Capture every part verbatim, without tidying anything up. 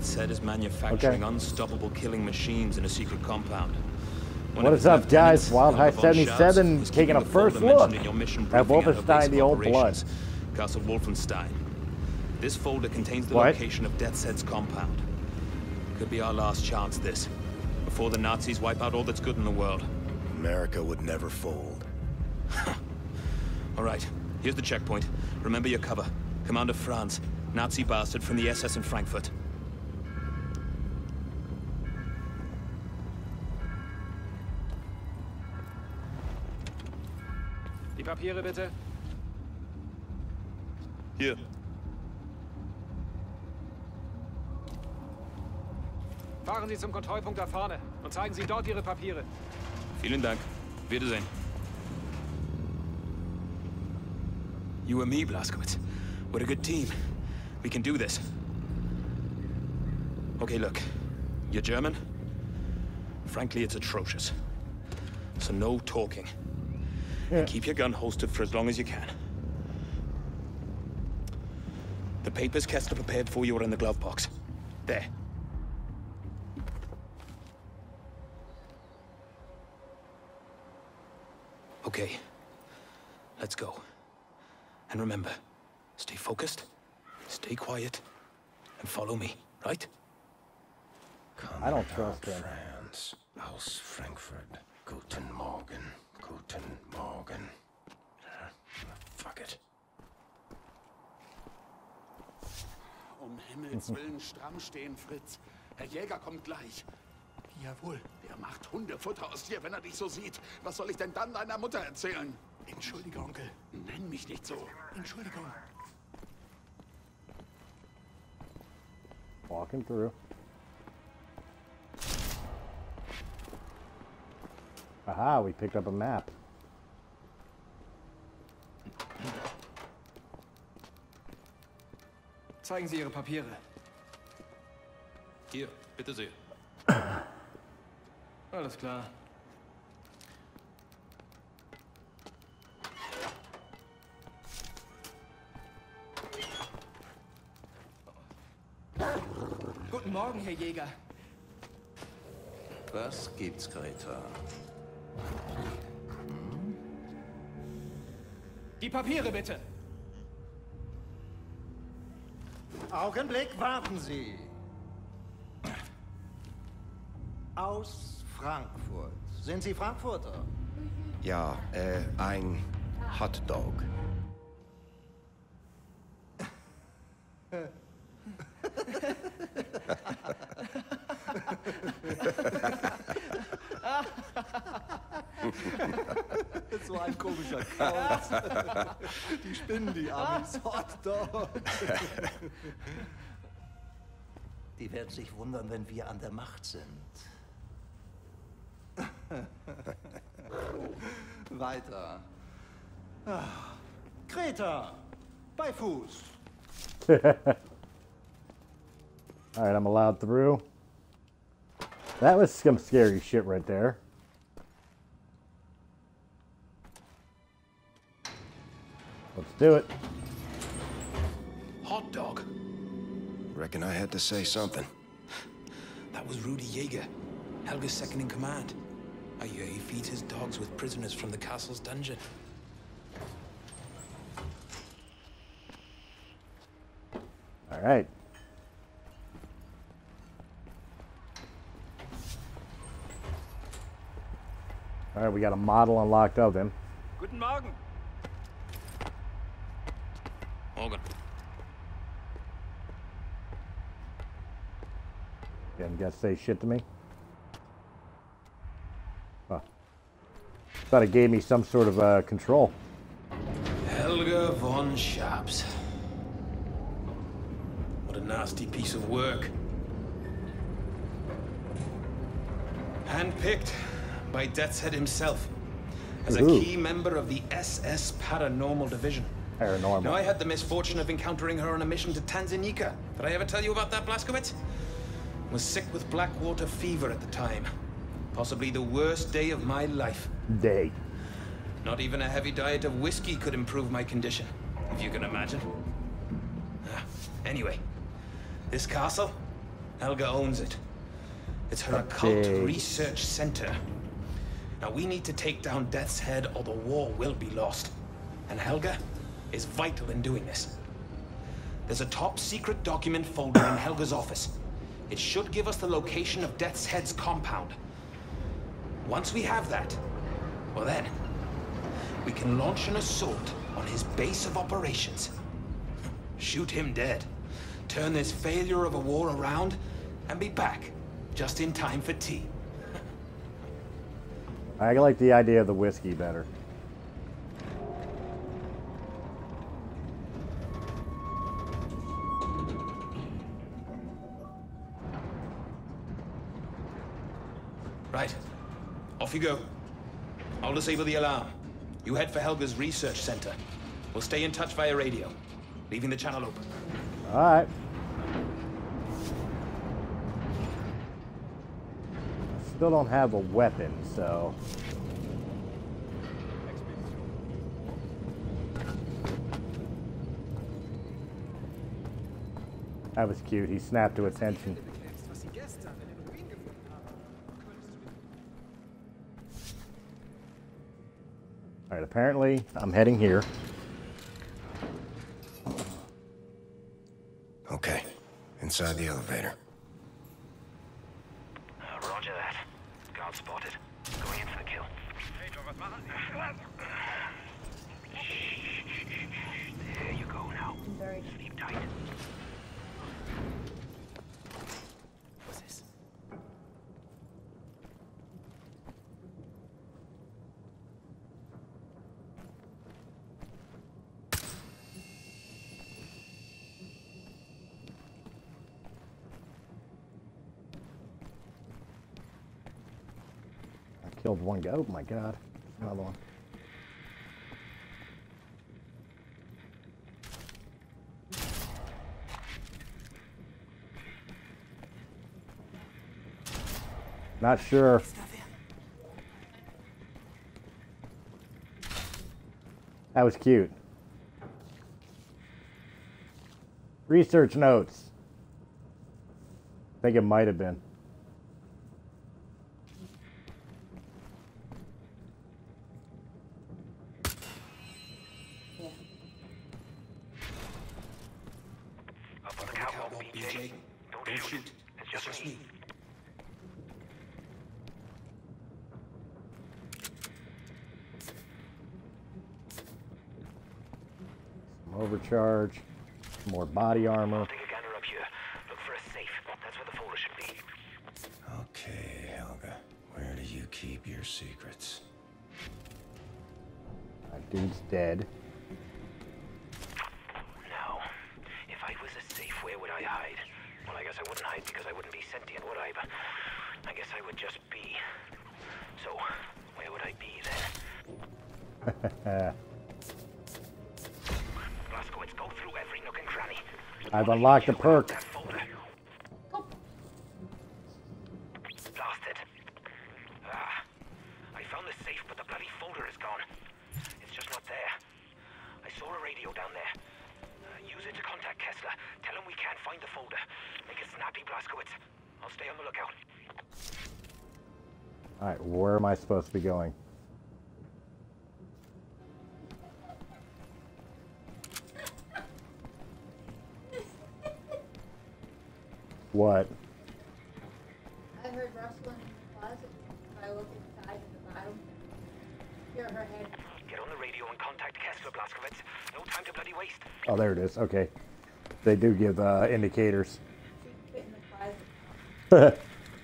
Z is manufacturing okay. unstoppable killing machines in a secret compound. One what of is its up, guys? lieutenants, Wildhigh von seventy-seven Schaub's, taking a the first folder look mentioned in your mission at briefing her base Wolfenstein: of The Old Blood. operations, Castle Wolfenstein. This folder contains the What? location of DeathZ's compound. Could be our last chance, this. Before the Nazis wipe out all that's good in the world. America would never fold. All right, here's the checkpoint. Remember your cover. Commander Franz, Nazi bastard from the S S in Frankfurt. Die Papiere bitte. Hier. Fahren Sie zum Kontrollpunkt da vorne und zeigen Sie dort Ihre Papiere. Vielen Dank. Wiedersehen. You and me, Blazkowicz. We're a good team. We can do this. Okay, look. You're German? Frankly, it's atrocious. So no talking. Yeah. And keep your gun holstered for as long as you can. The papers Kester prepared for you are in the glove box. There. Okay. Let's go. And remember, stay focused, stay quiet, and follow me, right? I don't trust him. Franz, aus Frankfurt. Guten Morgen. Guten Morgen. Fuck it. Um Himmels Willen stramm stehen, Fritz. Herr Jäger kommt gleich. Jawohl, der macht Hundefutter aus dir, wenn er dich so sieht. Was soll ich denn dann deiner Mutter erzählen? Entschuldige, Onkel. Nenn mich nicht so. Entschuldigung. Walking through. Aha, we picked up a map. Zeigen Sie Ihre Papiere. Hier, bitte sehr. Alles klar. Guten Morgen, Herr Jäger. Was gibt's, Greta? Die Papiere bitte. Augenblick, warten Sie. Aus Frankfurt. Sind Sie Frankfurter? Ja, äh, ein Hotdog. So ein komischer Kauz. Die spinnen, die Amis. Hotdog. Die werden sich wundern, wenn wir an der Macht sind. Weiter. Ah, Greta, bei Fuß. All right, I'm allowed through. That was some scary shit right there. Let's do it. Hot dog. Reckon I had to say something. That was Rudy Jaeger, Helga's second in command. I hear he feeds his dogs with prisoners from the castle's dungeon. All right. All right, we got a model unlocked of him. Guten Morgen. Morgan. You haven't got to say shit to me? Huh. Thought it gave me some sort of uh, control. Helga von Schaub's. What a nasty piece of work. Handpicked by Death's Head himself as a Ooh. key member of the S S Paranormal Division. Paranormal. Now, I had the misfortune of encountering her on a mission to Tanganyika. Did I ever tell you about that, Blazkowicz? Was sick with blackwater fever at the time. Possibly the worst day of my life. Day. Not even a heavy diet of whiskey could improve my condition, if you can imagine. Ah, anyway, this castle, Helga owns it. It's her A occult big- research center. Now we need to take down Death's Head or the war will be lost. And Helga is vital in doing this. There's a top secret document folder in Helga's office. It should give us the location of Death's Head's compound. Once we have that, well then, we can launch an assault on his base of operations. Shoot him dead. Turn this failure of a war around, and be back just in time for tea. I like the idea of the whiskey better. Right. Off you go. I'll disable the alarm. You head for Helga's research center. We'll stay in touch via radio, leaving the channel open. All right. Still don't have a weapon, so. That was cute. He snapped to attention. All right, apparently I'm heading here. Okay, inside the elevator. Uh, roger that. Guard spotted. Going in for the kill. There you go now. Sleep tight. What's this? Killed one guy. Oh my god. Another one. Not sure. That was cute. Research notes. I think it might have been. Up on the catwalk, B J. Don't shoot. It's just me. Some overcharge. Some more body armor. Take a gander up here. Look for a safe. That's where the folder should be. Okay, Helga. Where do you keep your secrets? That dude's dead. Now, if I was a safe, where would I hide? Well, I guess I wouldn't hide because I wouldn't be sentient, would I? But I guess I would just be. So, where would I be then? Blazkowicz, go through every nook and cranny. I've unlocked a perk. That folder. Blasted. Ah, I found the safe, but the bloody folder is gone. It's just not there. I saw a radio down there. Uh, use it to contact Kessler. Tell him we can't find the folder. Make it snappy, Blazkowicz. I'll stay on the lookout. Alright, where am I supposed to be going? What? I heard rustling in the closet. I look inside at the bottom. Hear her head. Get on the radio and contact Kessler, Blazkowicz. No time to bloody waste. Oh, there it is. Okay. They do give uh, indicators. She fit in the closet.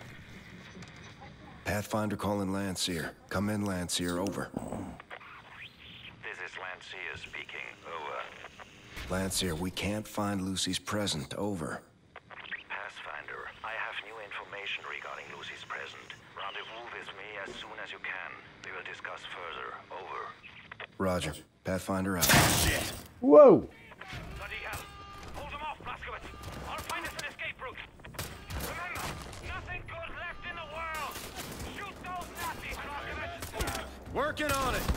Pathfinder calling Landseer. Come in, Landseer. Over. This is Landseer speaking. Over. Landseer, we can't find Lucy's present. Over. Pathfinder, I have new information regarding Lucy's present. Rendezvous with me as soon as you can. We will discuss further. Over. Roger. Pathfinder out. Shit. Whoa! Bloody hell! Hold them off, Blazkowicz! I'll find us an escape route! Remember, nothing good left in the world! Shoot those Nazis, Blazkowicz! Working on it.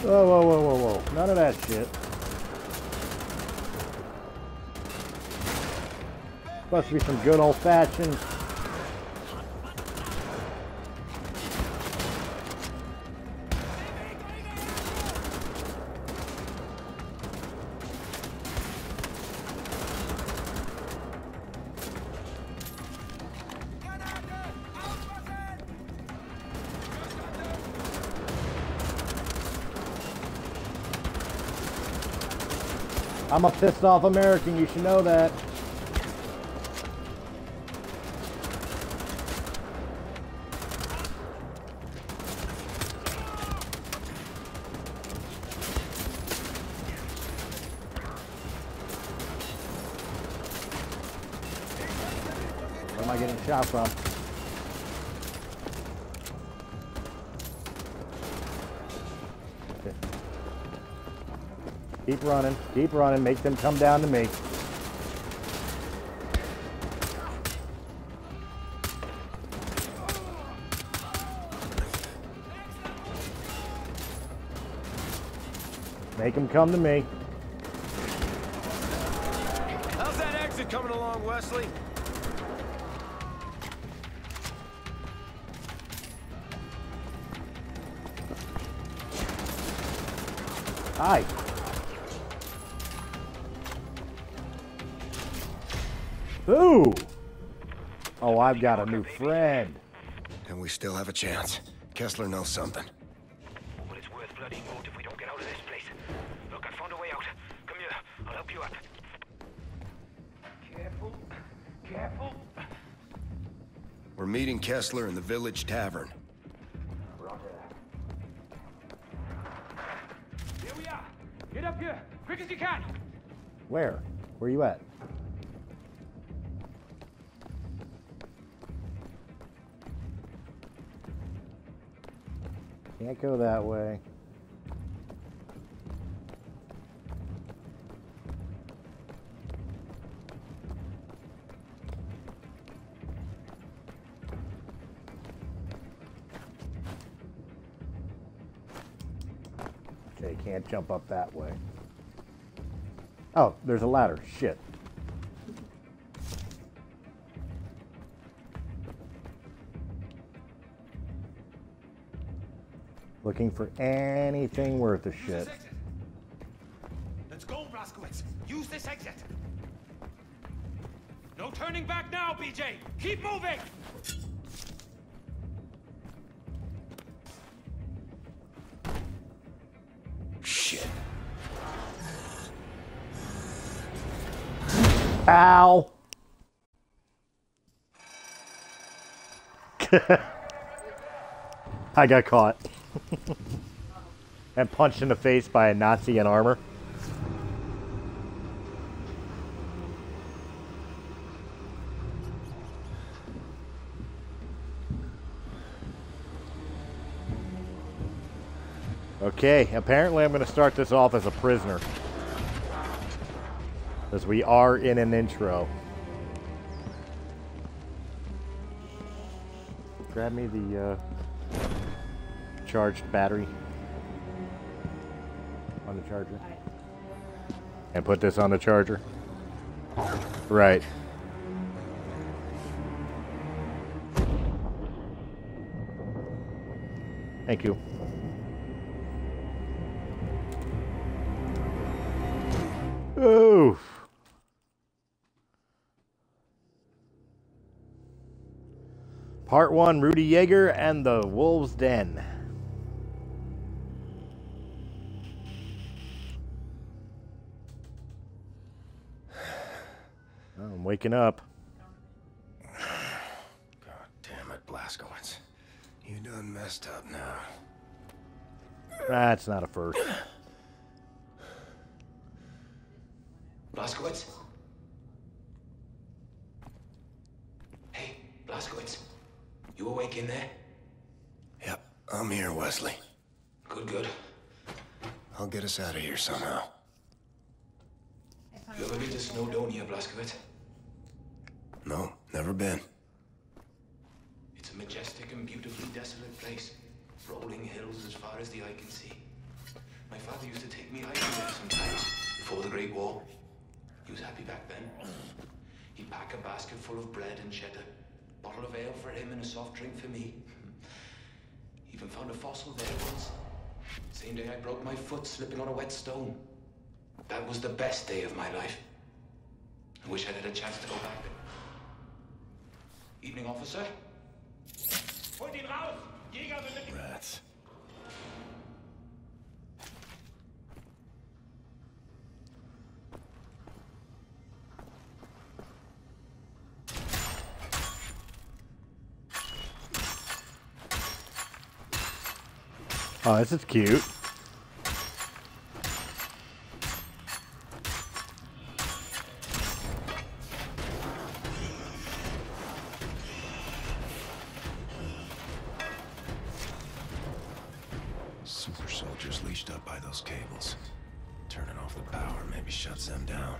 Whoa, whoa, whoa, whoa, whoa. None of that shit. Supposed to be some good old-fashioned... I'm a pissed off American, you should know that. Where am I getting shot from? Keep running, keep running, make them come down to me. Make them come to me. How's that exit coming along, Wesley? Hi. Ooh! Oh, I've got a new friend. And we still have a chance. Kessler knows something. Well, it's worth bloody moat if we don't get out of this place. Look, I found a way out. Come here, I'll help you up. Careful, careful. We're meeting Kessler in the village tavern. Here we are. Get up here, quick as you can. Where? Where you at? Can't go that way. Okay, can't jump up that way. Oh, there's a ladder. Shit. Looking for anything worth a shit. Let's go, Blazkowicz. Use this exit. No turning back now, B J. Keep moving. Shit. Ow! I got caught. And punched in the face by a Nazi in armor. Okay, apparently I'm going to start this off as a prisoner. Because we are in an intro. Grab me the uh, charged battery on the charger. And put this on the charger. Right. Thank you. Oof. Part one, Rudy Yeager and the Wolves Den. Oh, I'm waking up. God damn it, Blazkowicz. You done messed up now. That's not a first. Blazkowicz? Hey, Blazkowicz. You awake in there? Yep, I'm here, Wesley. Good, good. I'll get us out of here somehow. You ever been to Snowdonia, Blazkowicz? No, never been. It's a majestic and beautifully desolate place. Rolling hills as far as the eye can see. My father used to take me hiking there sometimes, before the Great War. He was happy back then. He'd pack a basket full of bread and cheddar, bottle of ale for him and a soft drink for me. Even found a fossil there once. Same day I broke my foot slipping on a wet stone. That was the best day of my life. I wish I'd had a chance to go back there. Evening, officer. Holt ihn raus! Jäger will mit... Rats. Oh, this is cute. Super soldiers leashed up by those cables. Turning off the power maybe shuts them down.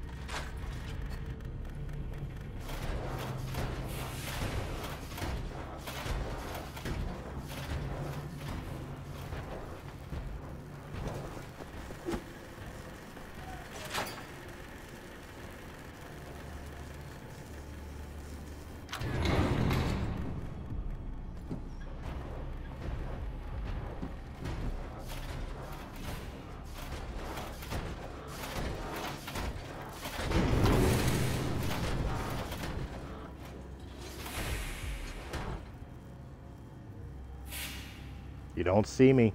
You don't see me.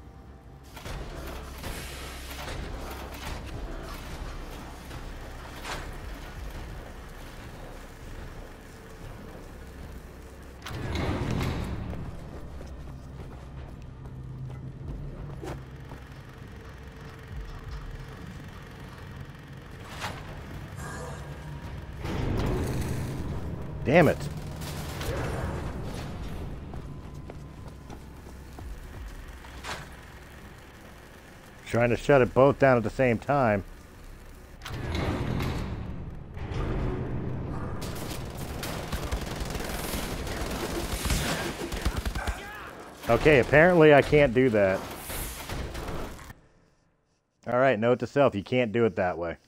Damn it. Trying to shut it both down at the same time. Okay, apparently I can't do that. Alright, note to self, you can't do it that way.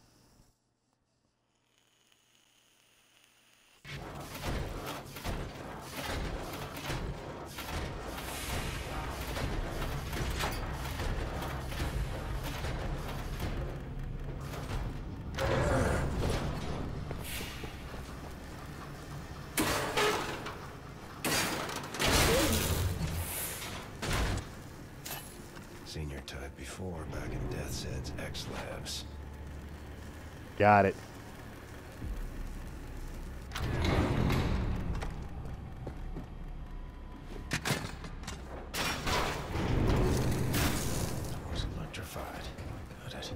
Seen your type before back in Death's Head's X-Labs. Got it. Door's electrified. Got it.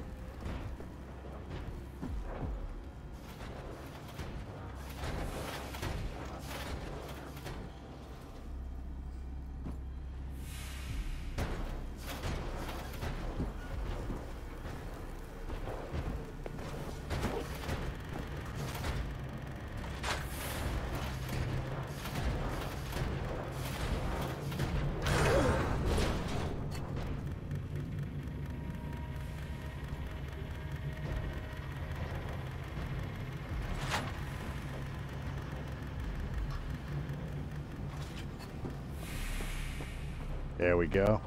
There we go.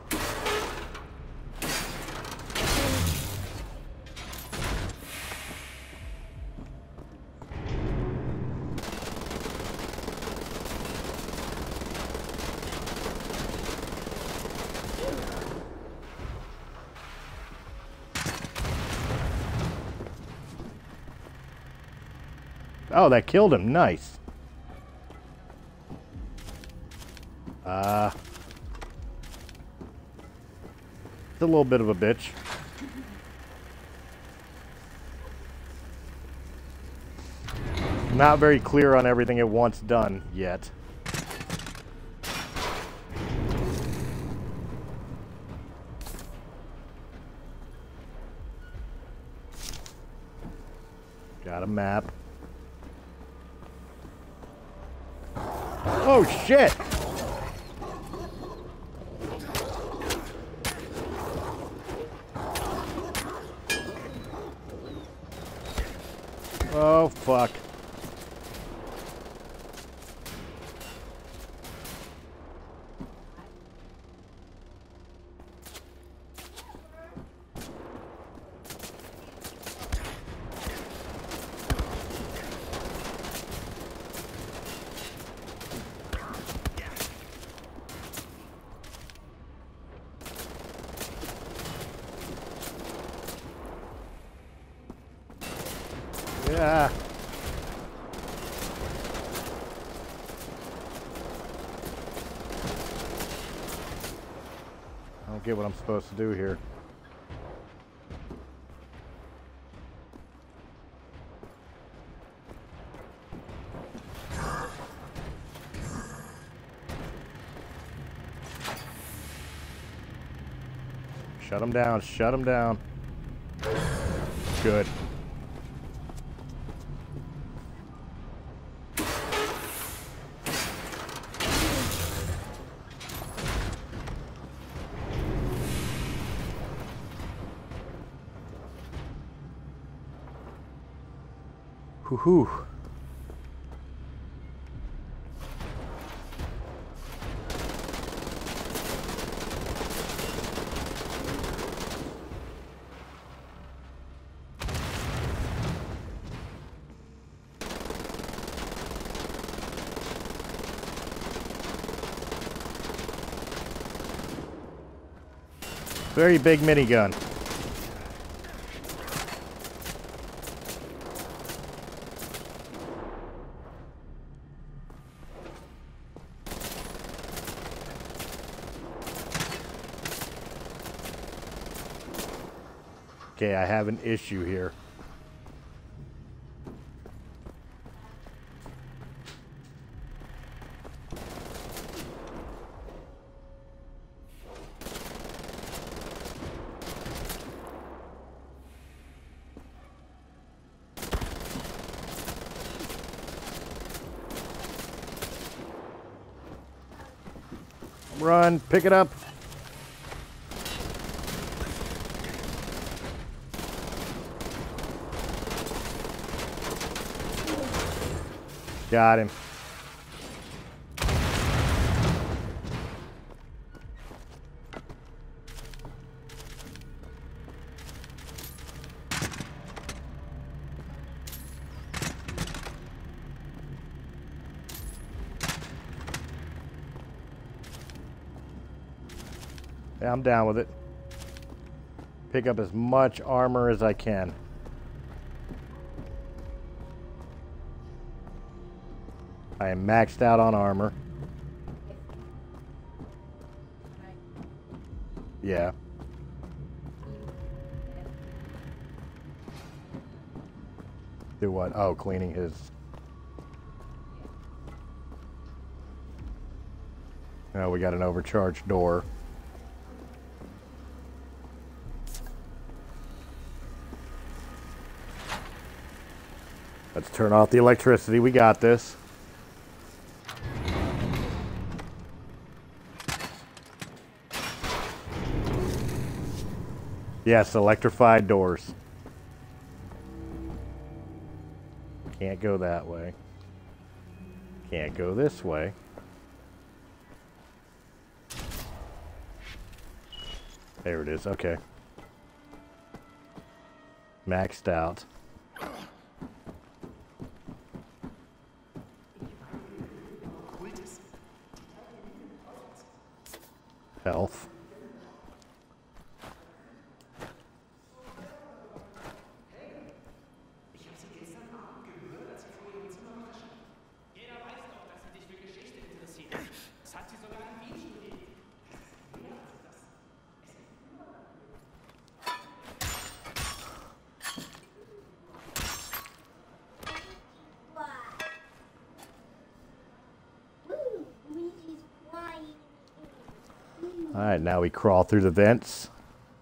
Oh, that killed him. Nice. Uh, it's a little bit of a bitch. Not very clear on everything it wants done yet. Got a map. Oh shit! Ah. I don't get what I'm supposed to do here. Shut him down, shut him down. Good. Whoo-hoo. Very big minigun. Okay, I have an issue here. Run, pick it up. Got him. Yeah, I'm down with it. Pick up as much armor as I can. I am maxed out on armor. Yeah. Do what? Oh, cleaning his... Oh, we got an overcharged door. Let's turn off the electricity. We got this. Yes, electrified doors. Can't go that way. Can't go this way. There it is. Okay. Maxed out. Health. Alright, now we crawl through the vents.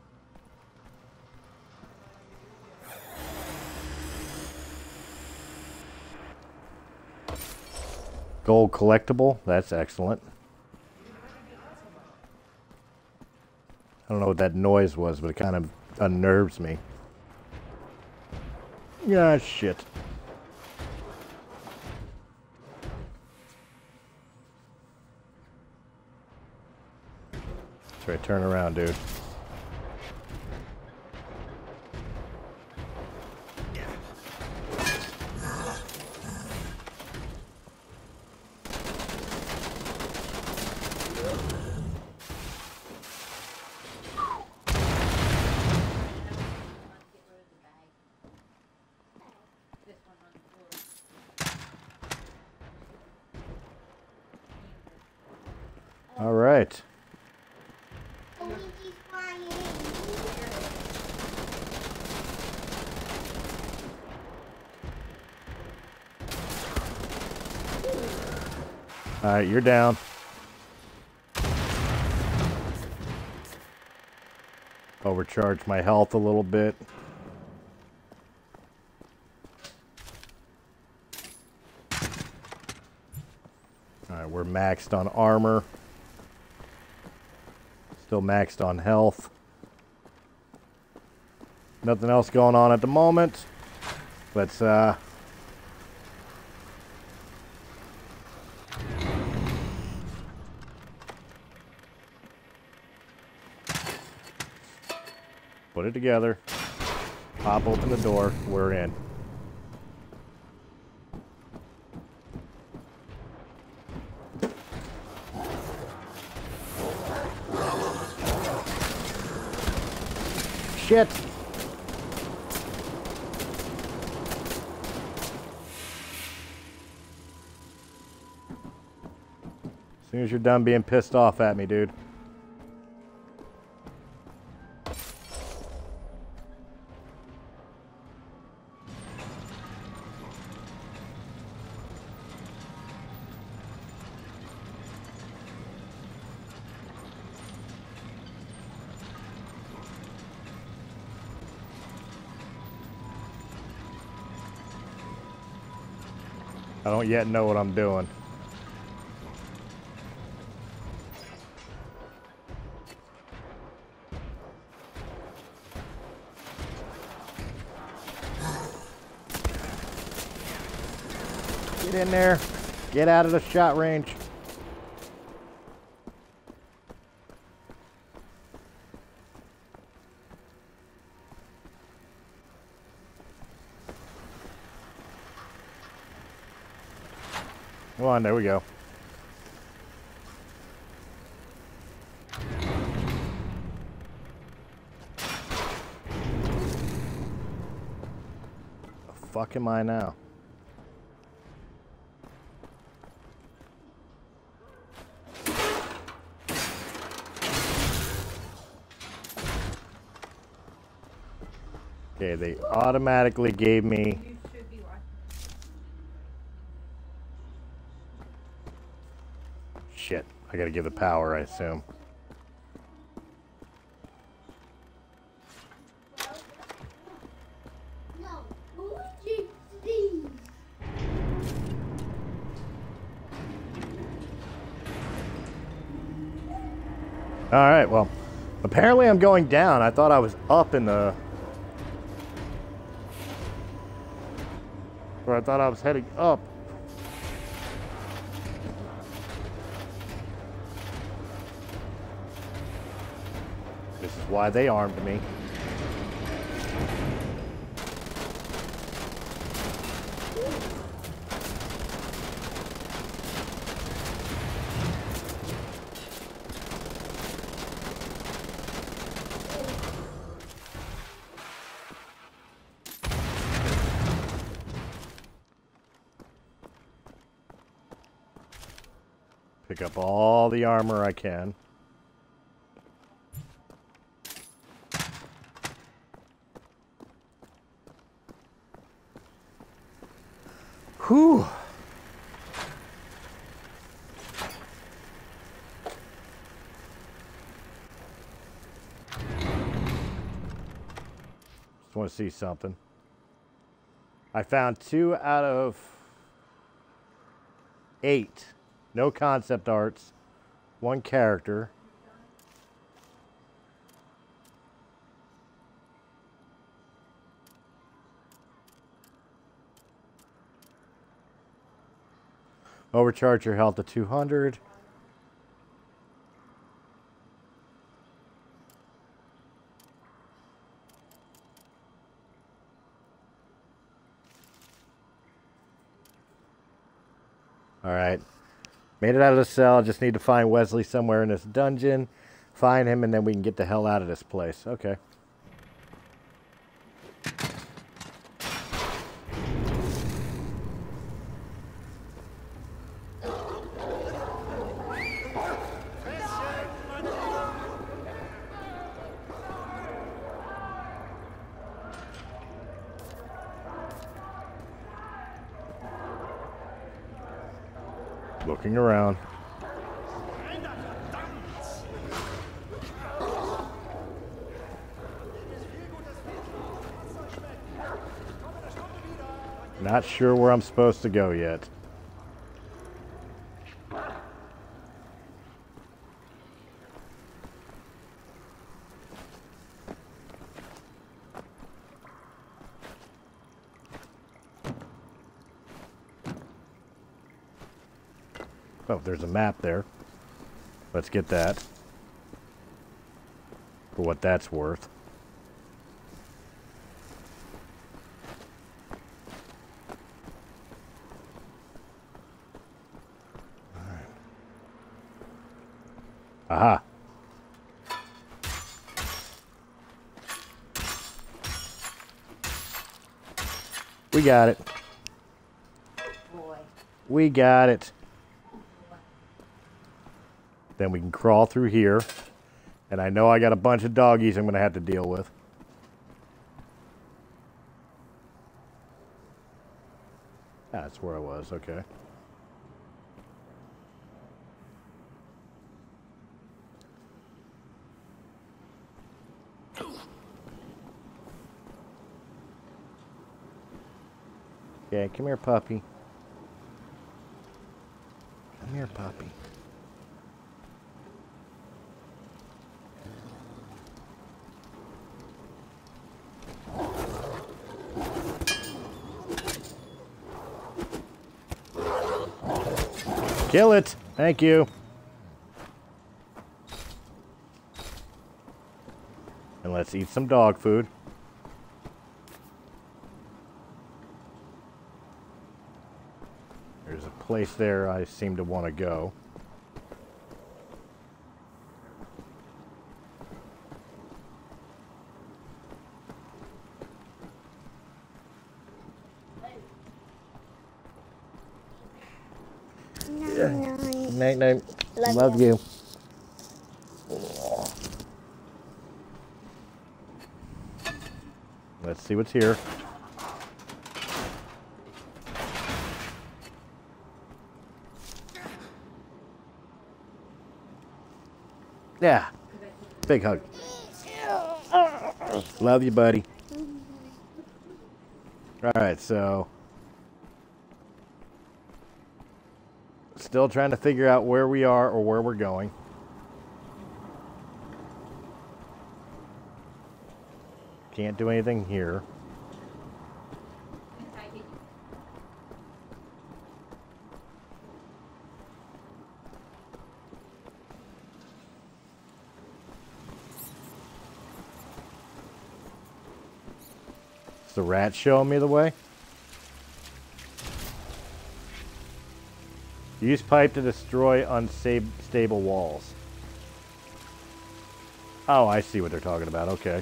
Gold collectible, that's excellent. I don't know what that noise was, but it kind of unnerves me. Yeah, shit. Try to turn around, dude. This one. All right. All right, you're down. Overcharge my health a little bit. All right, we're maxed on armor. Still maxed on health. Nothing else going on at the moment. Let's uh put it together. Pop open the door. We're in. Shit. As soon as you're done being pissed off at me, dude. I don't yet know what I'm doing. Get in there. Get out of the shot range. Come on, there we go. The fuck am I now? Okay, they automatically gave me shit. I gotta give the power, I assume. Alright, well, apparently I'm going down. I thought I was up in the... Or I thought I was heading up. This is why they armed me. Pick up all the armor I can. Whew. Just want to see something. I found two out of eight. No concept arts. One character. Overcharge your health to two hundred. All right. Made it out of the cell. Just need to find Wesley somewhere in this dungeon. Find him, and then we can get the hell out of this place. Okay. Looking around. Not sure where I'm supposed to go yet. Oh, there's a map there. Let's get that. For what that's worth. Aha. We got it. Boy. We got it. Then we can crawl through here. And I know I got a bunch of doggies I'm going to have to deal with. Ah, that's where I was. Okay. Okay, come here, puppy. Come here, puppy. Kill it. Thank you. And let's eat some dog food. There's a place there I seem to want to go. Night, night. Love Love you. you. Let's see what's here. Yeah. Big hug. Love you, buddy. All right, so still trying to figure out where we are or where we're going. Can't do anything here. Is the rat showing me the way? Use pipe to destroy unstable walls. Oh, I see what they're talking about. Okay.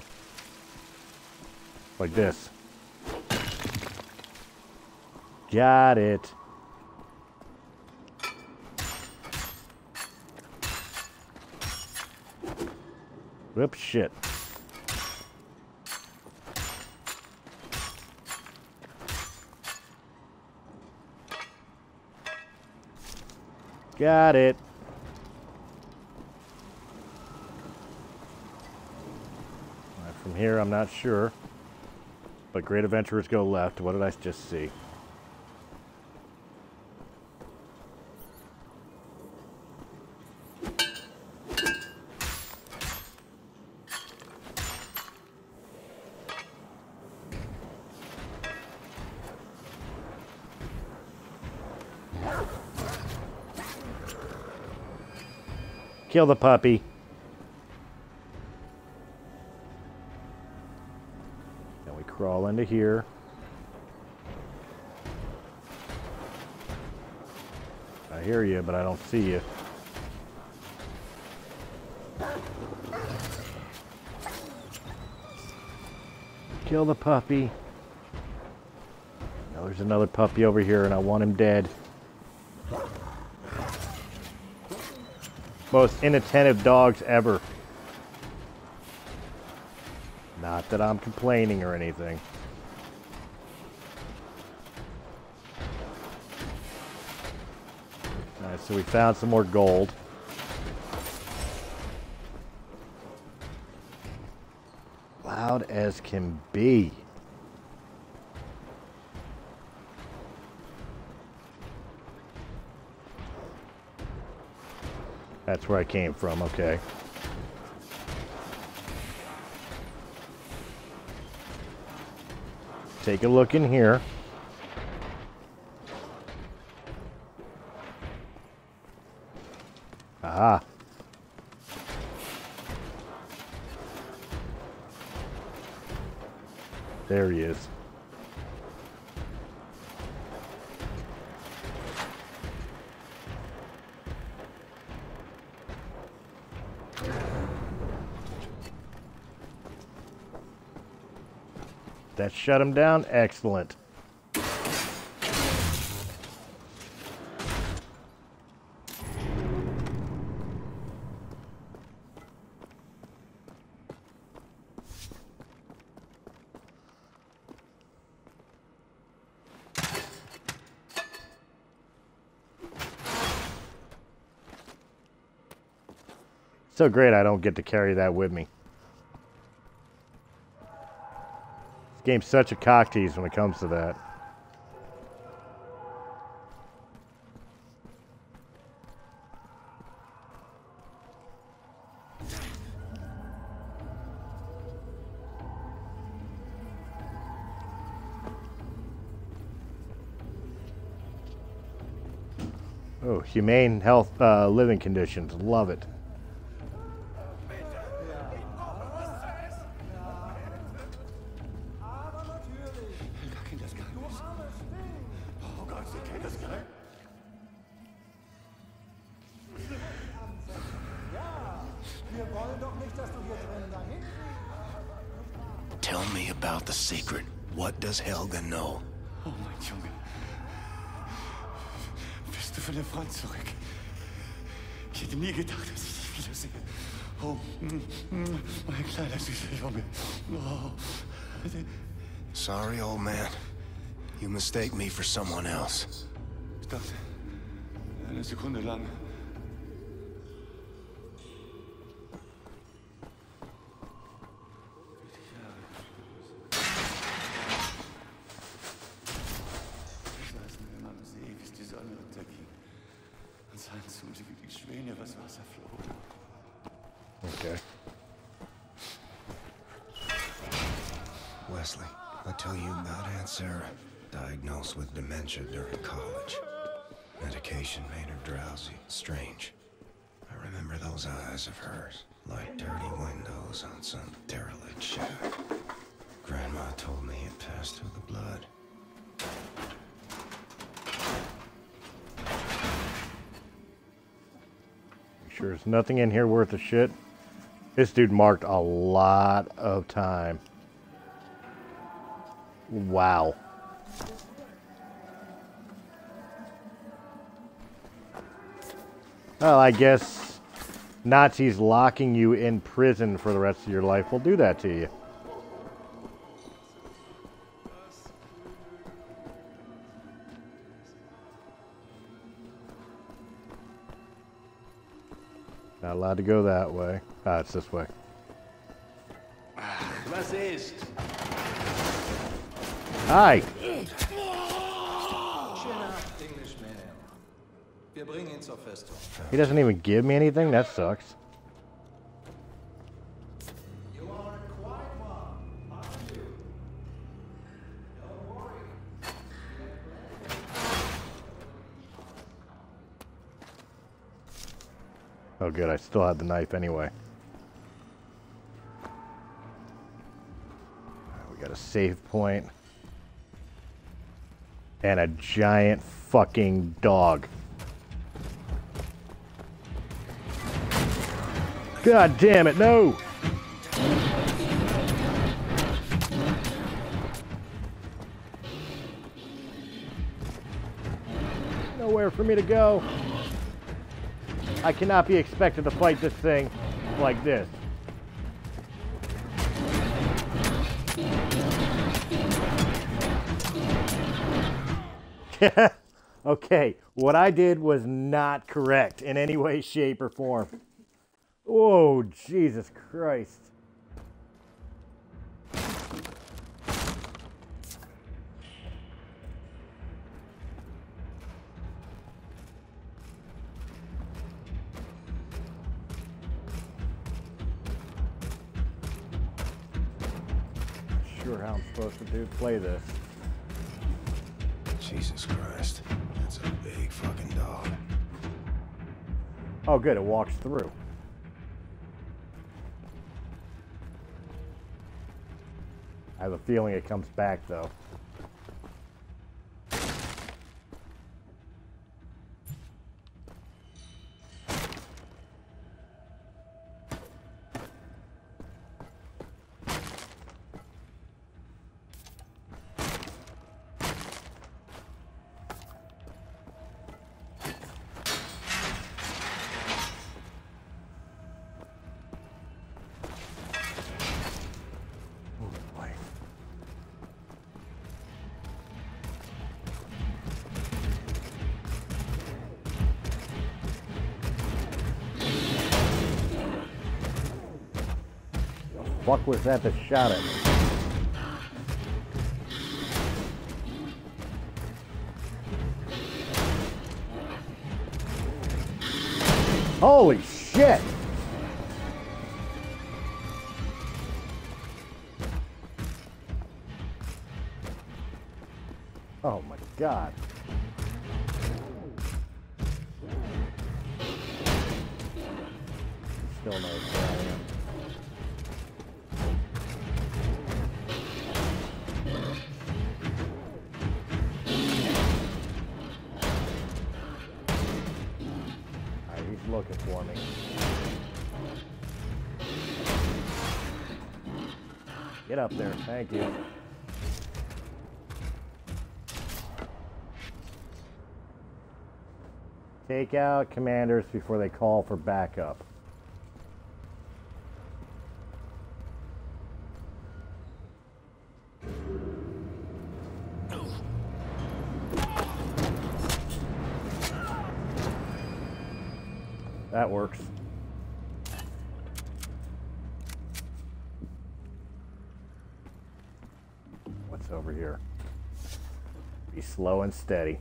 Like this. Got it. Whoops, shit. Got it. Right, from here, I'm not sure. But great adventurers go left. What did I just see? Kill the puppy. Then we crawl into here. I hear you, but I don't see you. Kill the puppy. Now there's another puppy over here, and I want him dead. Most inattentive dogs ever. Not that I'm complaining or anything. Alright, so we found some more gold. Loud as can be. That's where I came from, okay. Take a look in here. Aha. There he is. That shut him down. Excellent. So great I don't get to carry that with me. This game's such a cock tease when it comes to that. Oh, humane health uh, living conditions. Love it. Tell me about the secret. What does Helga know? Oh, mein Junge. Bist du von der Front zurück? Ich hätte nie gedacht, dass ich dich wiedersehe. Oh, mein kleiner süßer Junge. Oh. Sorry, old man. You mistake me for someone else. Ich dachte, eine Sekunde lang. Okay. Wesley, I tell you about Aunt Sarah. Diagnosed with dementia during college. Medication made her drowsy. Strange. I remember those eyes of hers, like dirty windows on some derelict shack. Grandma told me it passed through the blood. Sure there's nothing in here worth a shit. This dude marked a lot of time. Wow. Well, I guess Nazis locking you in prison for the rest of your life will do that to you. Not allowed to go that way. Ah, it's this way. Was ist? Hi. Englishman. Wir bringen ihn zur Festung. He doesn't even give me anything? That sucks. You are a quiet one, aren't you? Don't worry. Oh good, I still have the knife anyway. We got a save point. And a giant fucking dog. God damn it, no! Nowhere for me to go. I cannot be expected to fight this thing like this. Okay, what I did was not correct in any way, shape, or form. Oh, Jesus Christ. Sure how I'm supposed to do play this. Jesus Christ. That's a big fucking dog. Oh good, it walks through. I have a feeling it comes back though. Fuck was that that shot at me? Holy shit! Oh my god. Still knows where I am. Looking for me. Get up there, thank you. Take out commanders before they call for backup. That works. What's over here? Be slow and steady.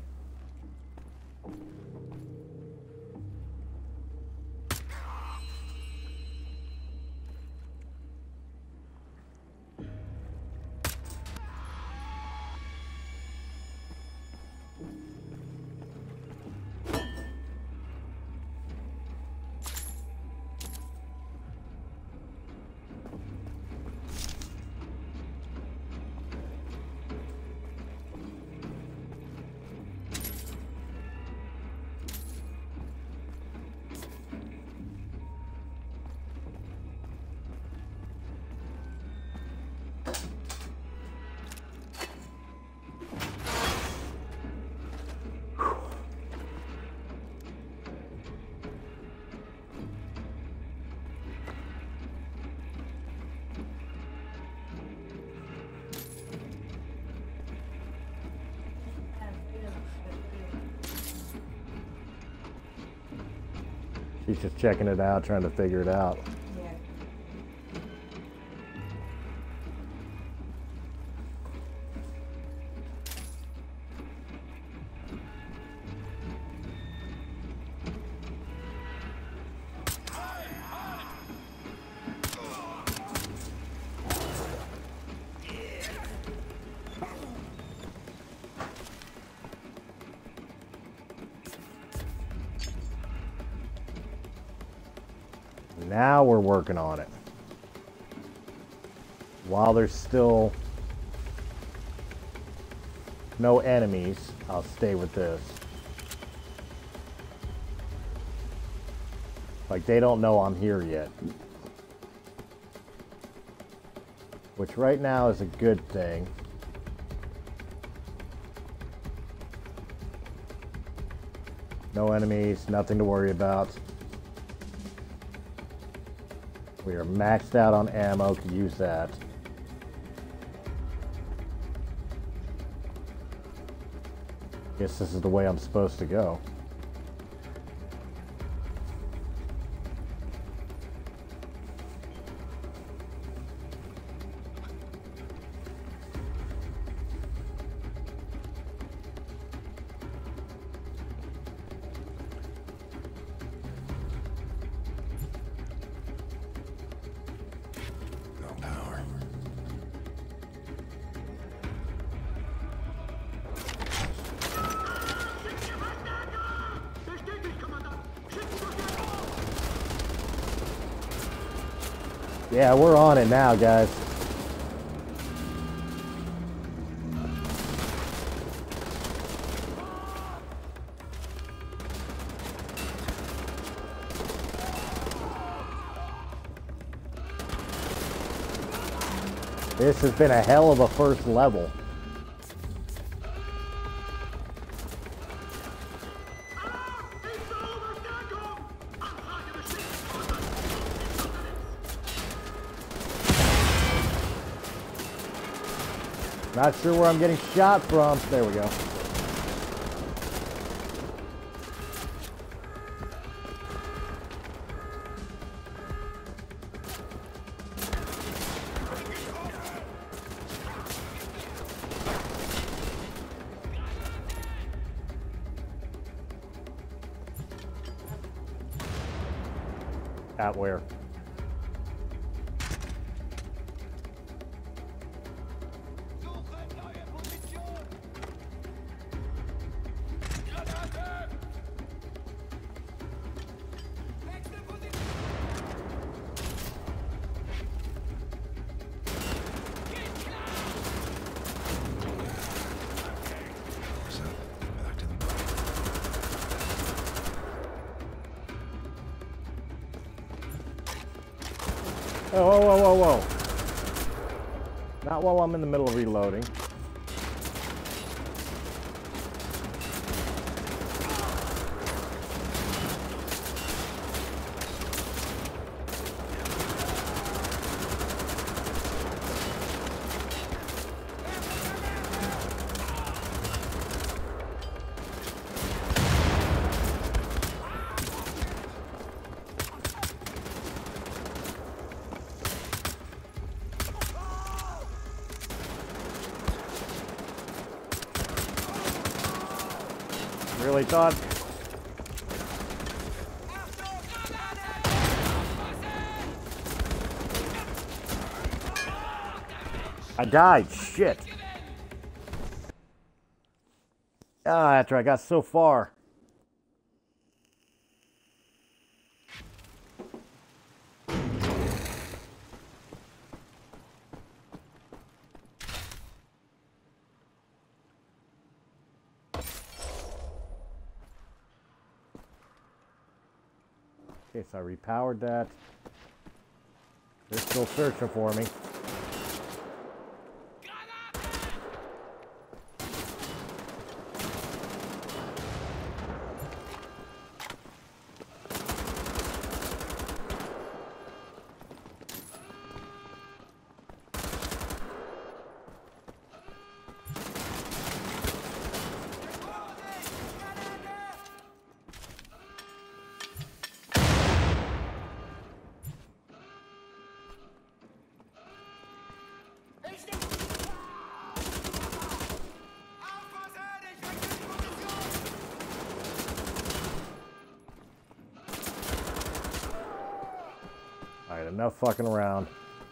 She's just checking it out, trying to figure it out. Yeah. Now we're working on it. While there's still no enemies, I'll stay with this. Like they don't know I'm here yet. Which right now is a good thing. No enemies, nothing to worry about. We are maxed out on ammo, could use that. Guess this is the way I'm supposed to go. No power. Yeah, we're on it now, guys. This has been a hell of a first level. Not sure where I'm getting shot from. There we go. At where? Oh, whoa, whoa, whoa, whoa. Not while I'm in the middle of reloading. Really thought. I died. Shit. Ah, after I got so far. Okay, so I repowered that. They're still searching for me. Alright, enough fucking around.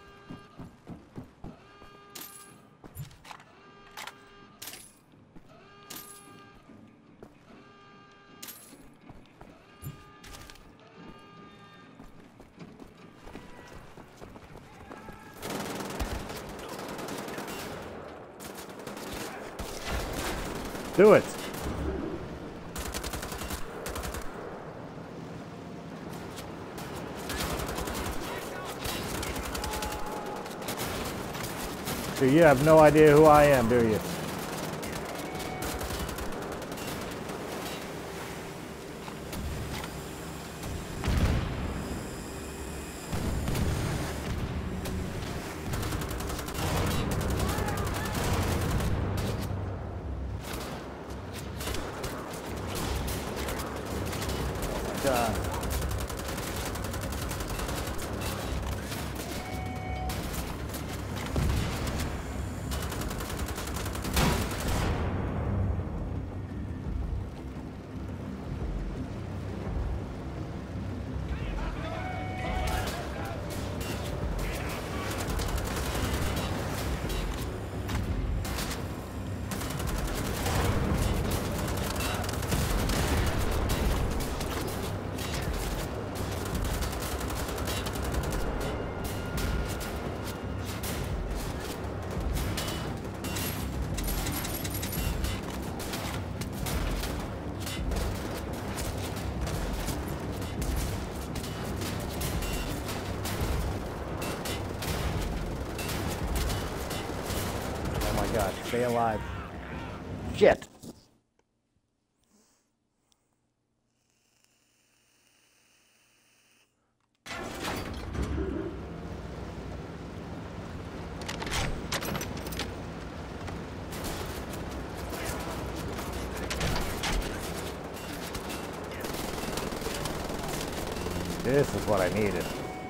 Do it. So you have no idea who I am, do you? God. God, stay alive. Shit. This is what I needed.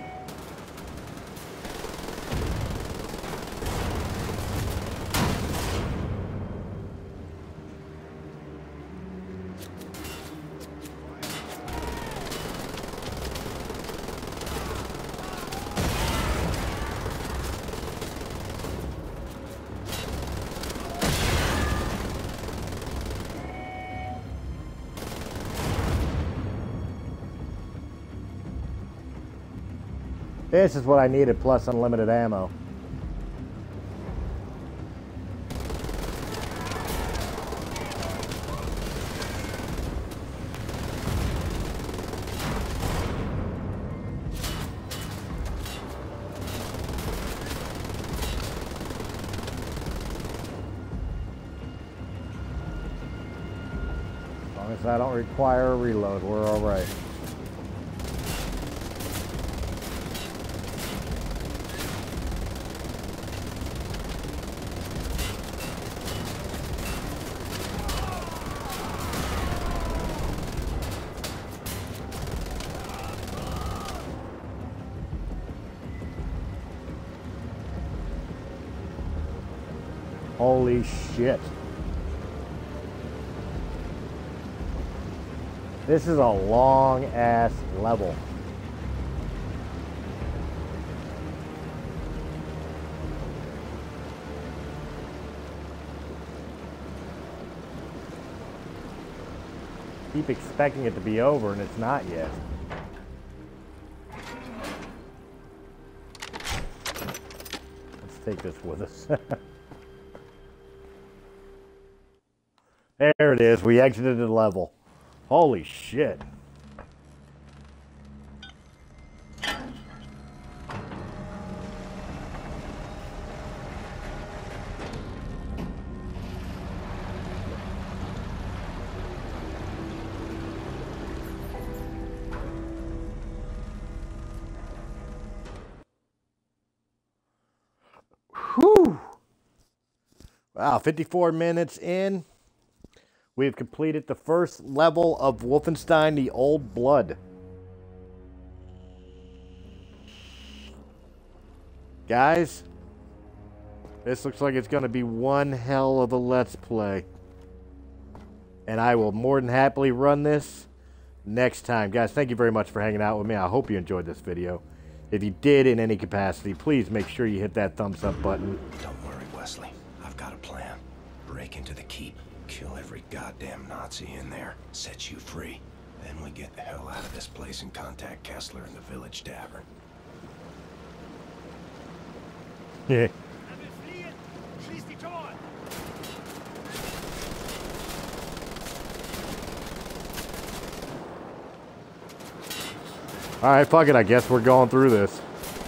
This is what I needed, plus unlimited ammo. As long as I don't require a reload, we're all right. Holy shit. This is a long ass level. Keep expecting it to be over and it's not yet. Let's take this with us. There it is. We exited the level. Holy shit. Whew. Wow, fifty-four minutes in. We've completed the first level of Wolfenstein: The Old Blood. Guys, this looks like it's going to be one hell of a Let's Play. And I will more than happily run this next time. Guys, thank you very much for hanging out with me. I hope you enjoyed this video. If you did in any capacity, please make sure you hit that thumbs up button. Don't worry, Wesley. I've got a plan. Break into the keep. Kill every goddamn Nazi in there. Set you free. Then we get the hell out of this place and contact Kessler in the village tavern. Yeah. Alright, fuck it. I guess we're going through this.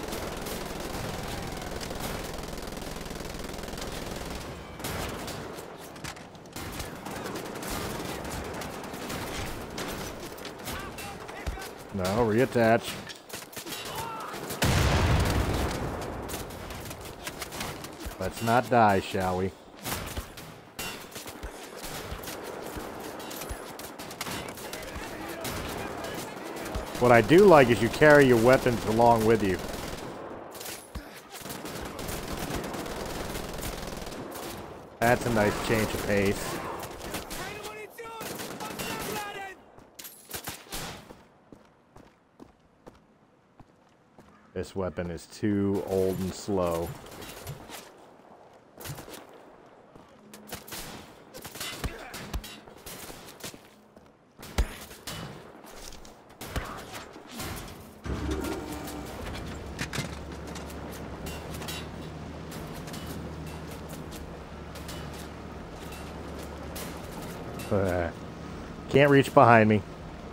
No, reattach. Let's not die, shall we? What I do like is you carry your weapons along with you. That's a nice change of pace. This weapon is too old and slow. Uh, can't reach behind me.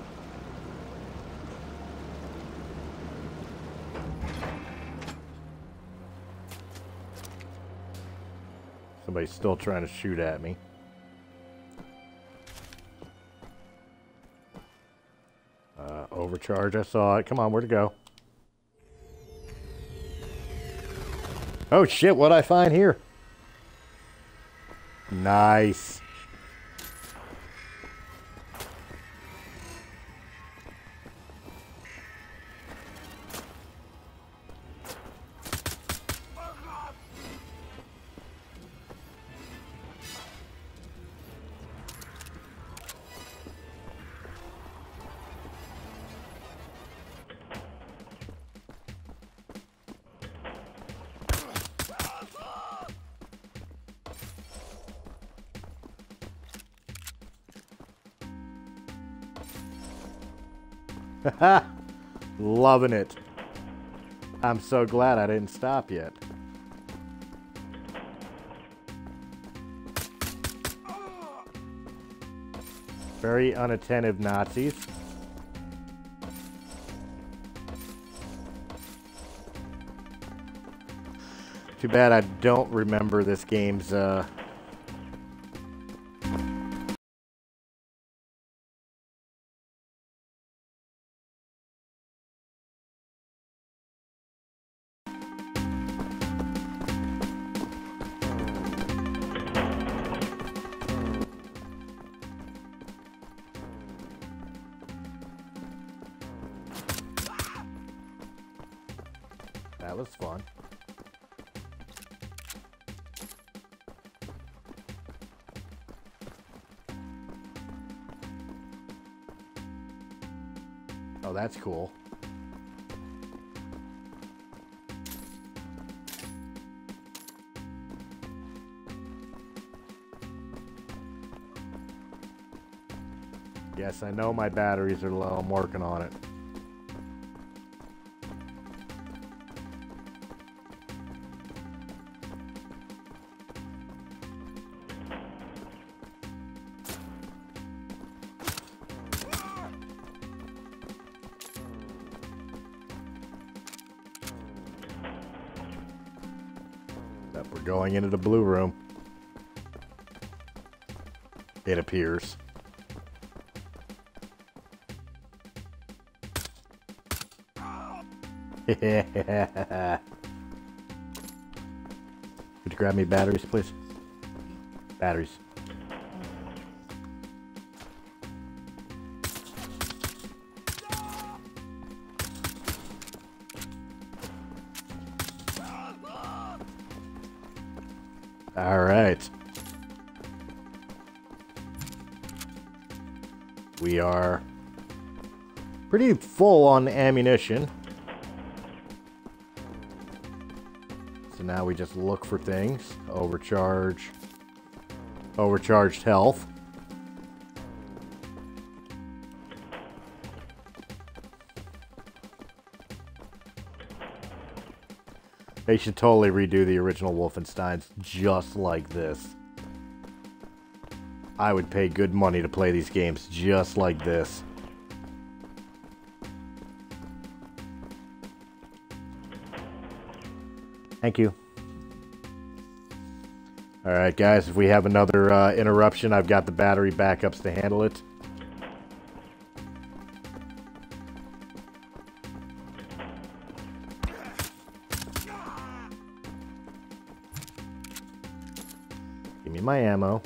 Somebody's still trying to shoot at me. Uh, overcharge, I saw it. Come on, where'd it go? Oh shit, what'd I find here? Nice. Loving it. I'm so glad I didn't stop yet. Very unattentive Nazis. Too bad I don't remember this game's uh That was fun. Oh, that's cool. Yes, I know my batteries are low. I'm working on it. We're going into the blue room. It appears. Could you grab me batteries, please? Batteries. All right. We are pretty full on ammunition. So now we just look for things. Overcharge. Overcharged health. They should totally redo the original Wolfensteins just like this. I would pay good money to play these games just like this. Thank you. Alright guys, if we have another uh, interruption, I've got the battery backups to handle it. Give me my ammo.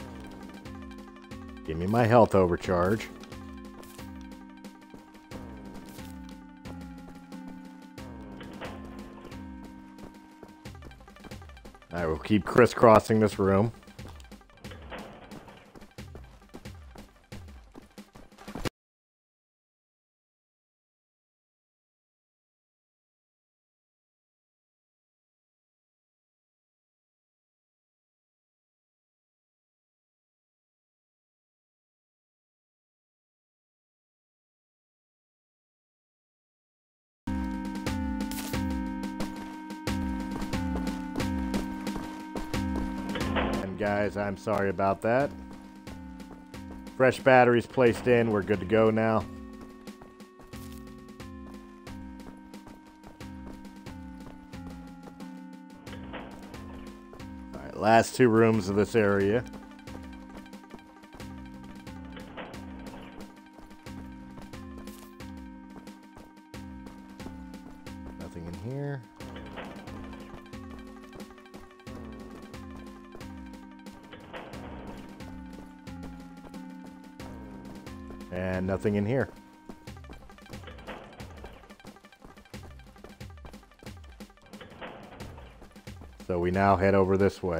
Give me my health overcharge. Alright, we'll keep crisscrossing this room. Guys, I'm sorry about that. Fresh batteries placed in. We're good to go now. Alright, last two rooms of this area. Nothing in here. And nothing in here. So we now head over this way.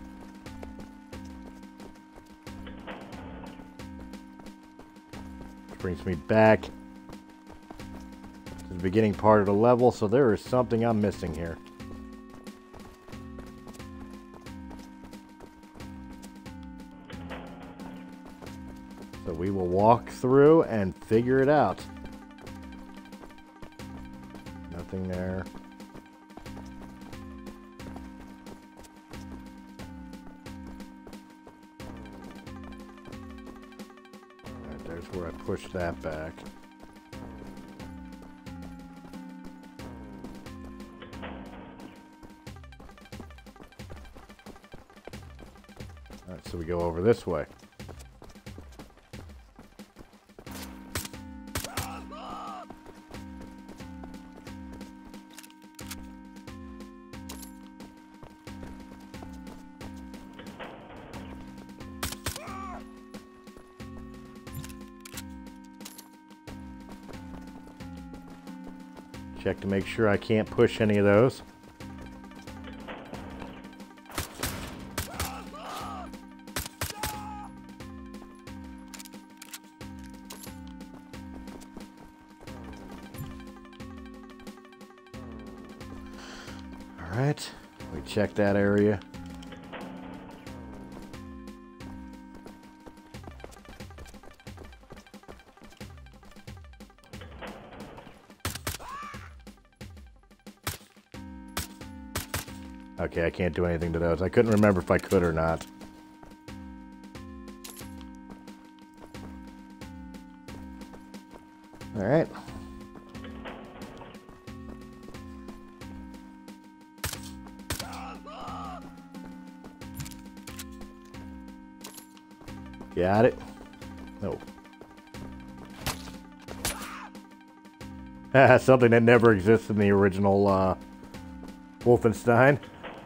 Which brings me back to the beginning part of the level, so there is something I'm missing here. So we will walk through and figure it out. Nothing there. Alright, there's where I pushed that back. Alright, so we go over this way. Check to make sure I can't push any of those. All right, we check that area. Okay, I can't do anything to those. I couldn't remember if I could or not. All right. Got it. No. Something that never existed in the original uh, Wolfenstein.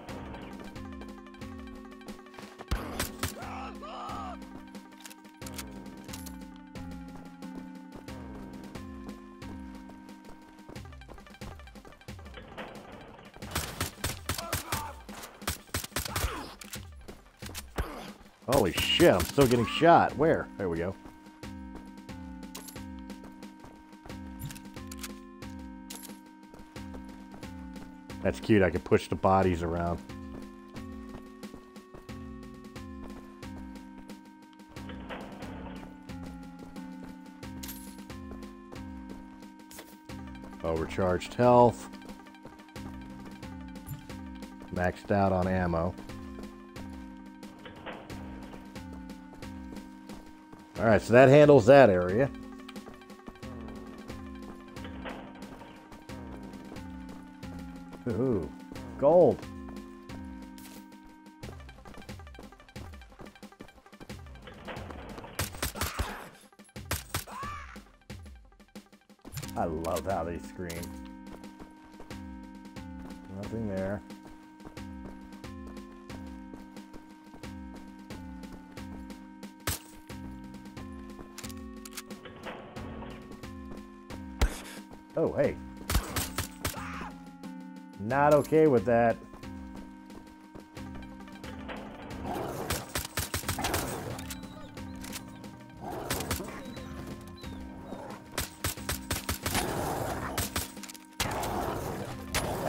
Holy shit, I'm still getting shot. Where? There we go. That's cute, I can push the bodies around. Overcharged health. Maxed out on ammo. Alright, so that handles that area. Ooh, gold. I love how they scream. Nothing there. Oh, hey. Not okay with that.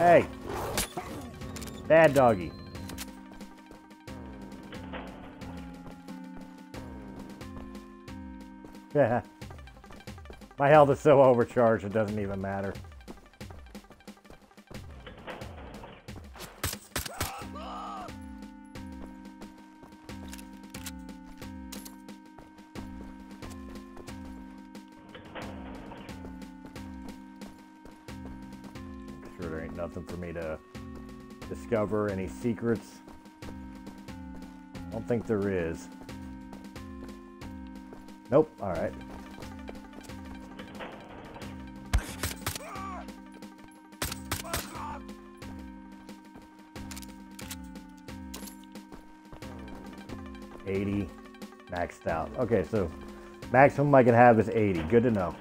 Hey! Bad doggy. Yeah. My health is so overcharged it doesn't even matter. Sure there ain't nothing for me to discover, any secrets. I don't think there is. Nope, alright. eighty maxed out. Okay, so maximum I can have is eighty. Good to know.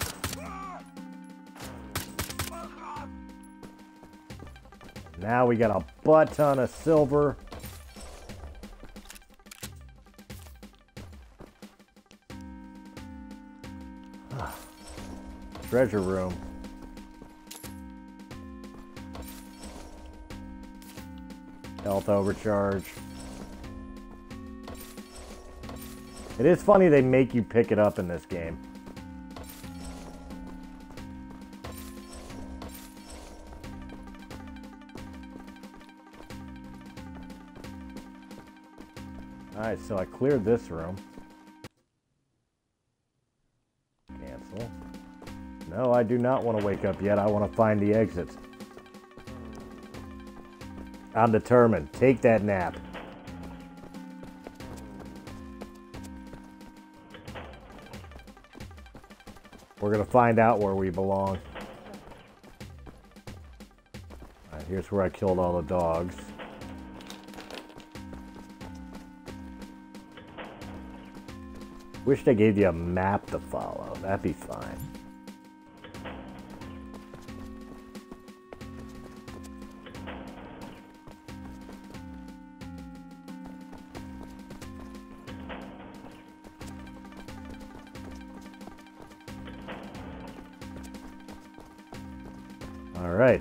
Now we got a butt ton of silver. Treasure room. Health overcharge. It is funny they make you pick it up in this game. Alright, so I cleared this room. Cancel. No, I do not want to wake up yet. I want to find the exit. I'm determined. Take that nap. We're going to find out where we belong. Alright, here's where I killed all the dogs. Wish they gave you a map to follow. That'd be fine. All right.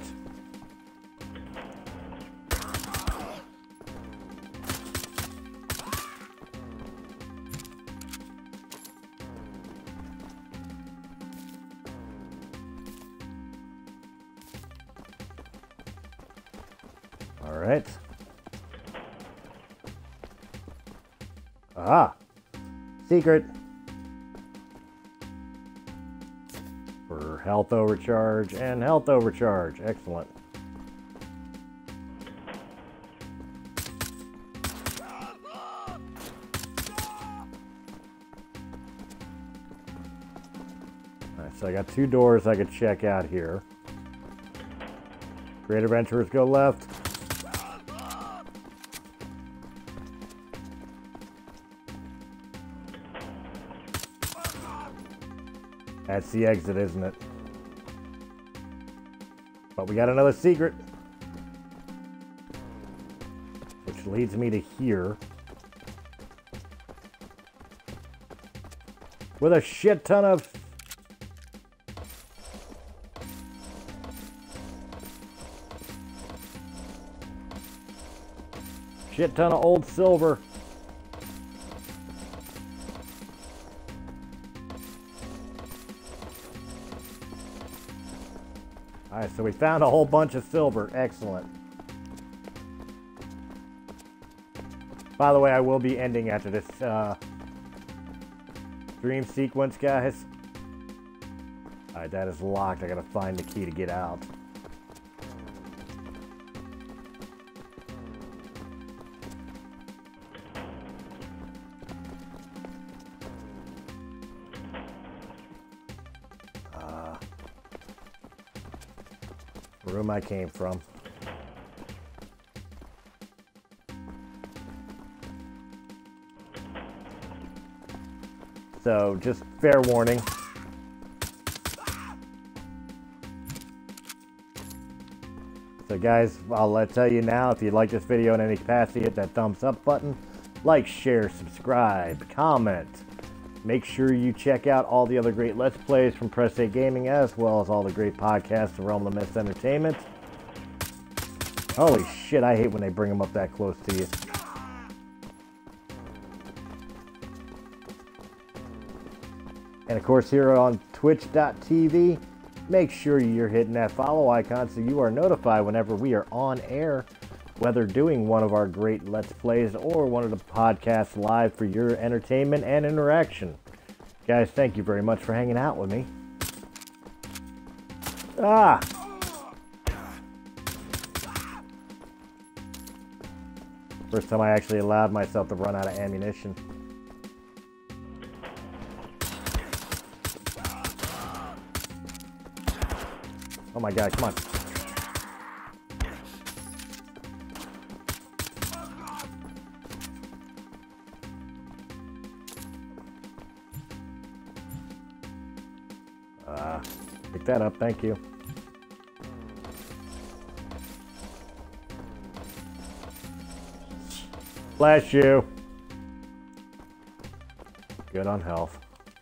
All right. Ah, secret. For health overcharge and health overcharge. Excellent. Alright, so I got two doors I could check out here. Great Adventurers go left. That's the exit, isn't it? But we got another secret. Which leads me to here. With a shit ton of... Shit ton of old silver. Alright, so we found a whole bunch of silver. Excellent. By the way, I will be ending after this uh, dream sequence, guys. Alright, that is locked. I gotta find the key to get out. Room I came from. So, just fair warning. So guys, I'll let tell you now, if you like this video in any capacity, hit that thumbs up button. Like, share, subscribe, comment. Make sure you check out all the other great Let's Plays from Press A Gaming, as well as all the great podcasts of Realm of Mist Entertainment. Holy shit, I hate when they bring them up that close to you. And of course here on twitch dot t v, make sure you're hitting that follow icon so you are notified whenever we are on air, whether doing one of our great Let's Plays or one of the podcasts live for your entertainment and interaction. Guys, thank you very much for hanging out with me. Ah! First time I actually allowed myself to run out of ammunition. Oh my god, come on. Uh, pick that up, thank you. Bless you. Good on health.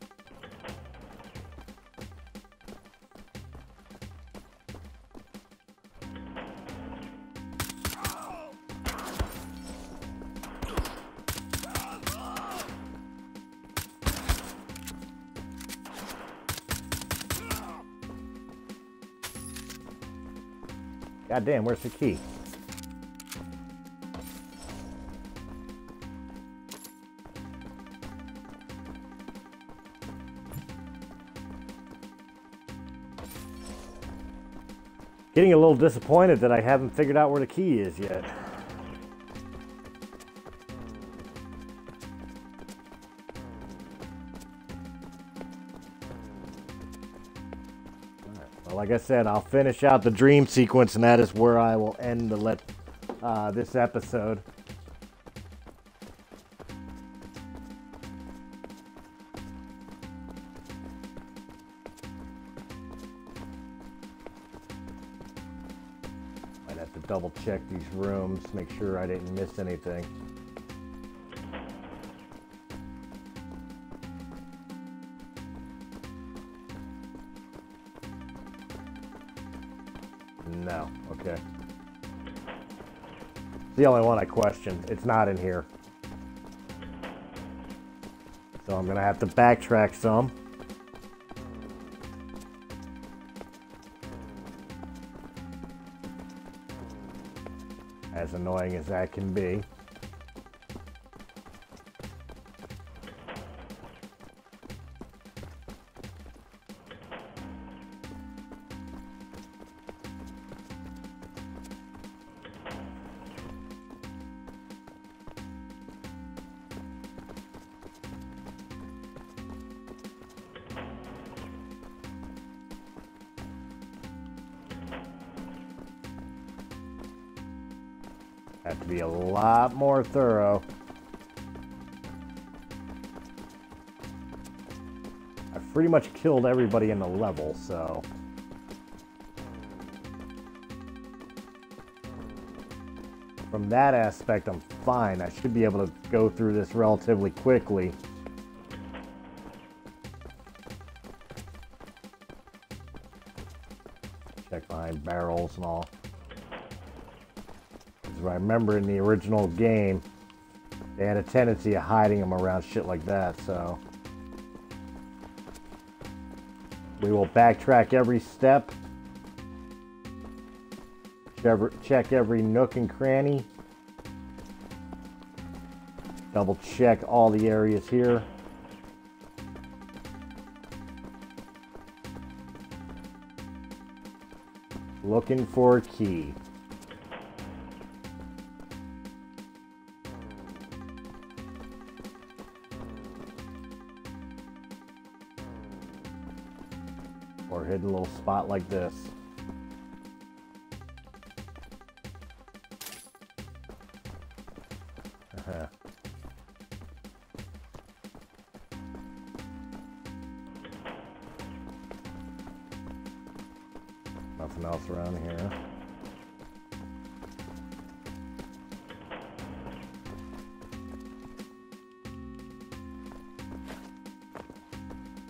God damn, where's the key? Getting a little disappointed that I haven't figured out where the key is yet. Well, like I said, I'll finish out the dream sequence, and that is where I will end the let uh, this episode. Might have to double check these rooms, make sure I didn't miss anything. No, okay. It's the only one I questioned. It's not in here. So I'm gonna have to backtrack some. As annoying as that can be. Have to be a lot more thorough. I've pretty much killed everybody in the level, so... From that aspect, I'm fine. I should be able to go through this relatively quickly. Check behind barrels and all. I remember in the original game, they had a tendency of hiding them around shit like that, so... We will backtrack every step. Check every nook and cranny. Double check all the areas here. Looking for a key. Or hidden little spot like this. Uh-huh. Nothing else around here.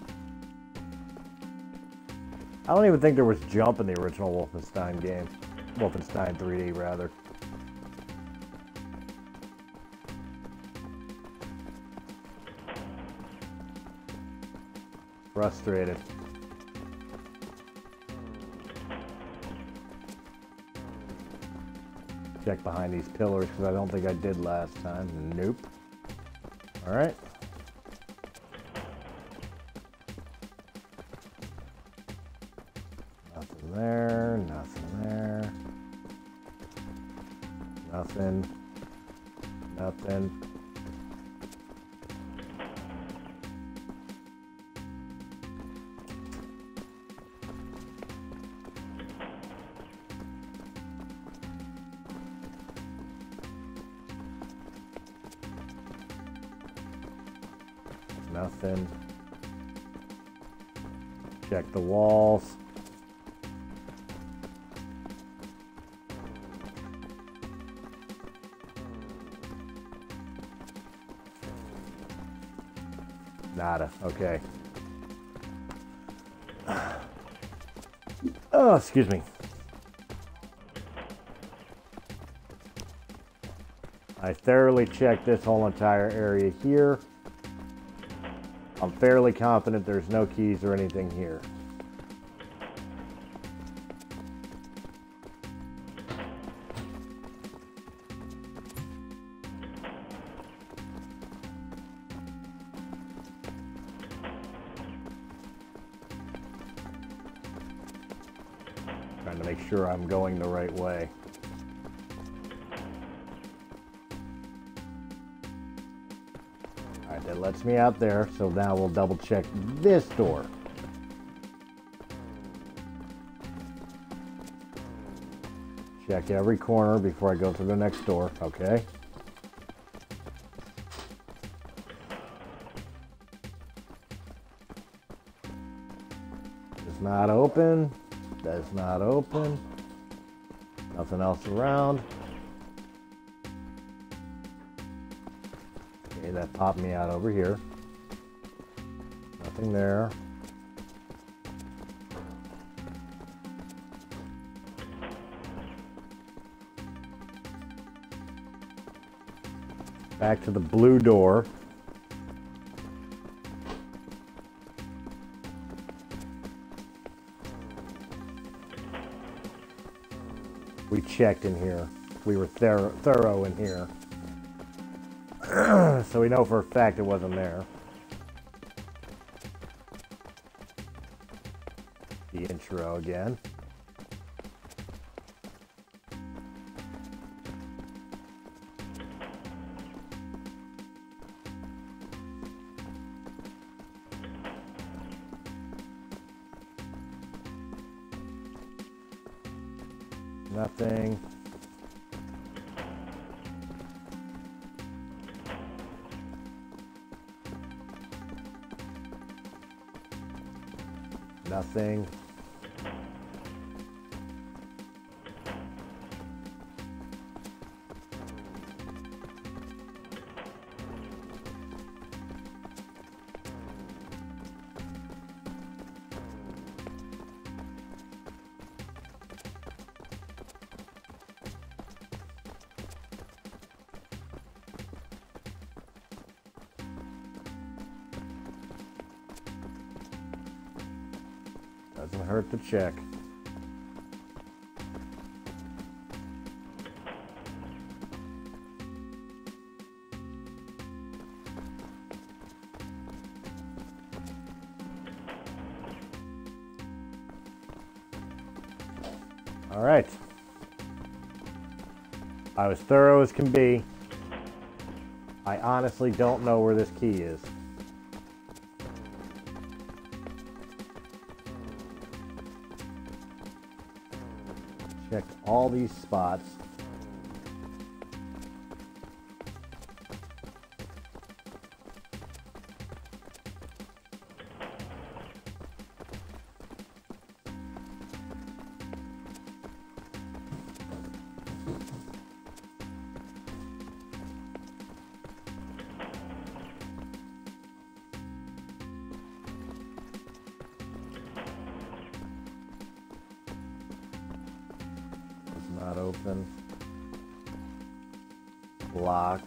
I don't even think there was jump in the original Wolfenstein game. Wolfenstein three D, rather. Frustrated. Check behind these pillars because I don't think I did last time. Nope. All right. Nothing there. Nothing there. Nothing. Nothing. Nothing. Check the walls. Nada. Okay. Oh, excuse me. I thoroughly checked this whole entire area here. I'm fairly confident there's no keys or anything here. Trying to make sure I'm going the right way. Alright, that lets me out there, so now we'll double check this door. Check every corner before I go to the next door, okay? Does not open. Does not open. Nothing else around. Okay, that popped me out over here. Nothing there. Back to the blue door. We checked in here. We were thorough, thorough in here. So we know for a fact it wasn't there. The intro again. Nothing. Nothing. Doesn't hurt to check. All right. I was thorough as can be. I honestly don't know where this key is. Checked all these spots. Not open. Locked.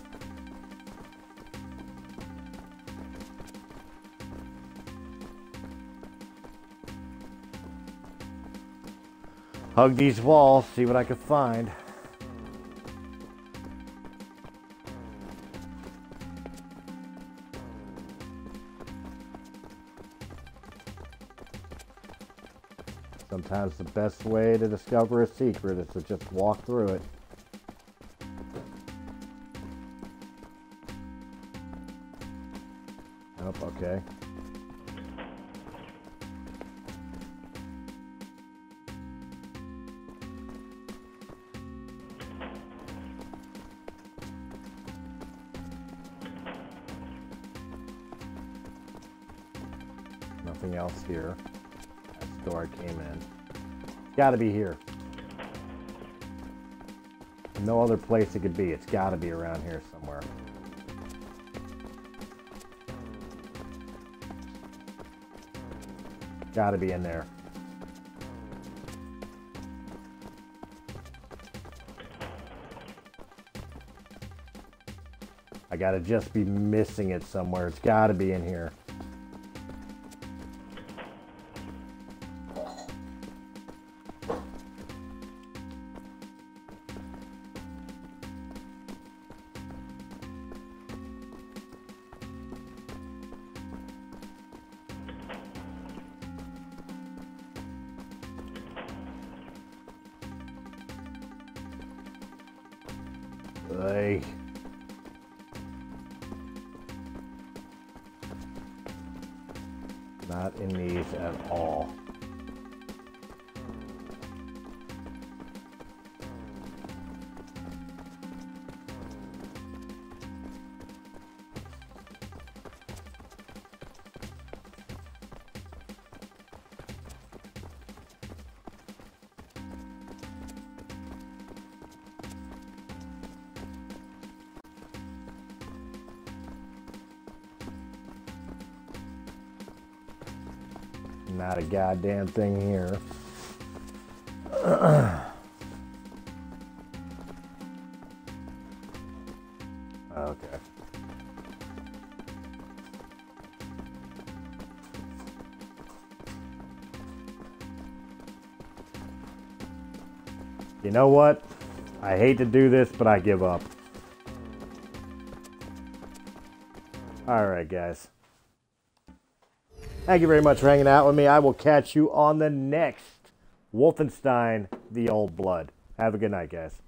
Hug these walls, see what I can find. Sometimes the best way to discover a secret is to just walk through it. Oh, okay. Nothing else here. That's the door I came in. Gotta be here. No other place it could be. It's gotta be around here somewhere. Gotta be in there. I gotta just be missing it somewhere. It's gotta be in here. Hey. Not in these at all. Not a goddamn thing here. Okay. You know what? I hate to do this, but I give up. Alright, guys. Thank you very much for hanging out with me. I will catch you on the next Wolfenstein: The Old Blood. Have a good night, guys.